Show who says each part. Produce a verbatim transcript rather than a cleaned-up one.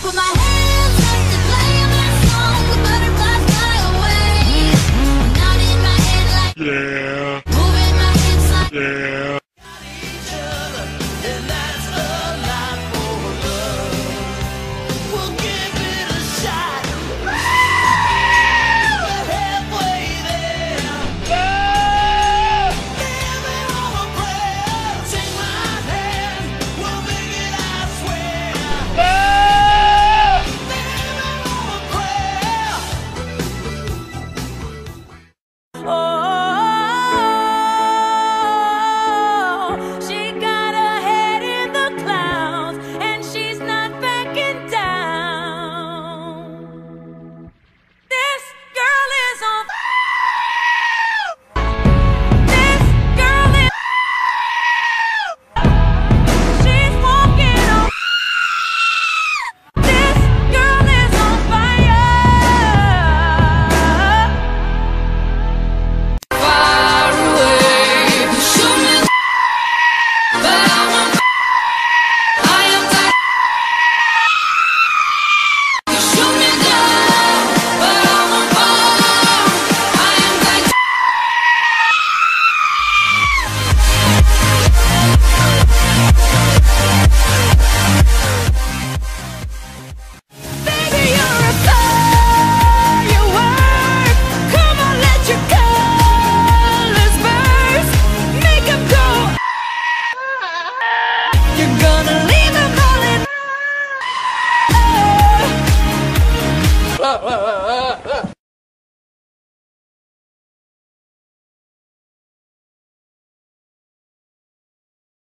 Speaker 1: put my hands up to play my song. The butterflies fly away. Not in my head like
Speaker 2: Yeah.
Speaker 1: moving my hips like
Speaker 2: Yeah.
Speaker 1: uh, uh, uh, uh.